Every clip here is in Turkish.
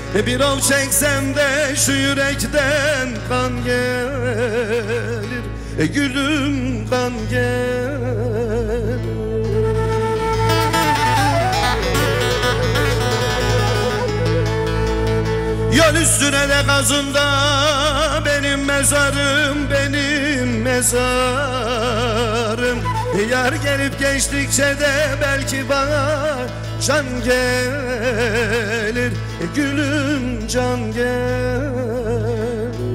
Bir ov çeksem de şu yürekten kan gelir, gülüm kan gelir. Yol üstüne de kazında benim mezarım, benim mezarım. Yar gelip geçtikçe de belki bana can gelir, gülüm can gelir.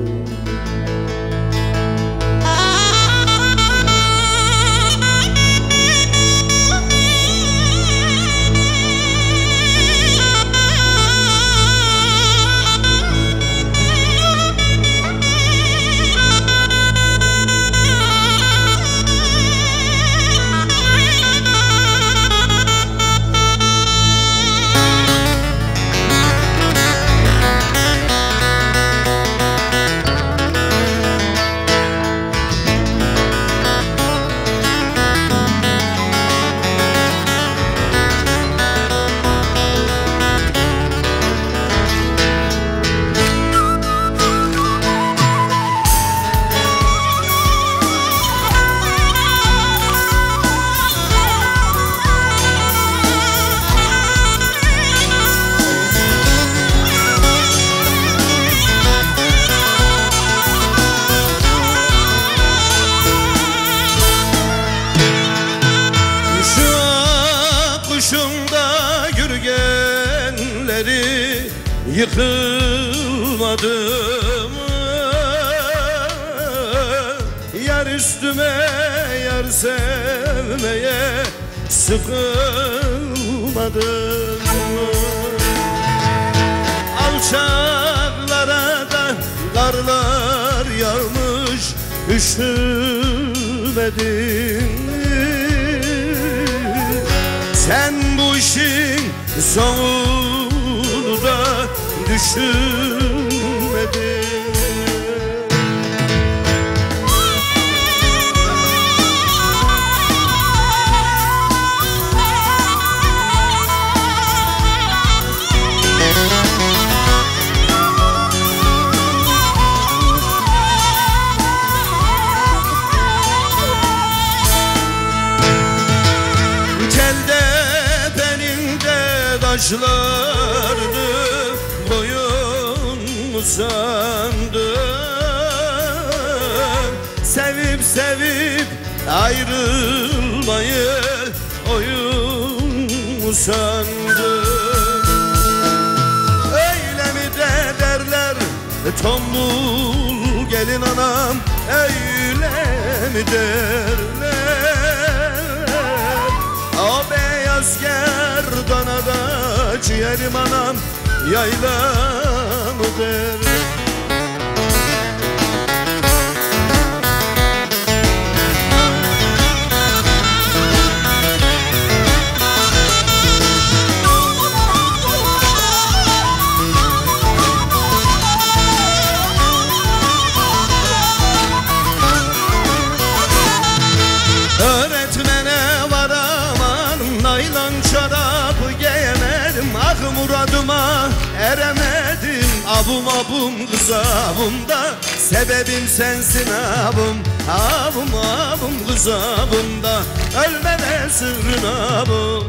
Kuşumda gürgenleri yıkılmadım. Yar üstüme yar sevmeye sıkılmadım. Alçaklara da karlar yağmış, üşümedim. Sen bu işin sonunu da düşünmedin. Taşlardı boyun uzandı. Sevip sevip ayrılmayı oyun sandı. Öyle mi de derler tombul gelin anam, öyle mi derler? O beyaz gerdana da ciğerim anam yaylamı der. Öğretmene varamam, naylon çorap giyemedim. Ah muradıma eremedim. Abum abum kız abum da sebebim sensin abum. Abum abum kız abum da ölmene sırrın abum.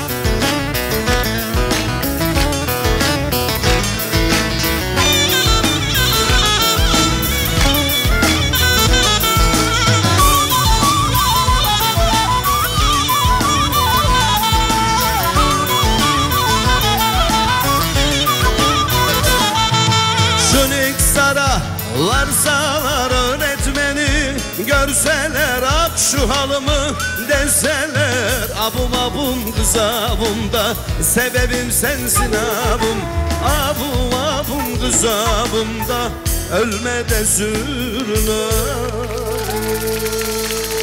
Varsalar öğretmeni görseler, ak şu halımı deseler. Abum abum kız abum da sebebim sensin abum. Abum abum kız abum da ölme de sürün.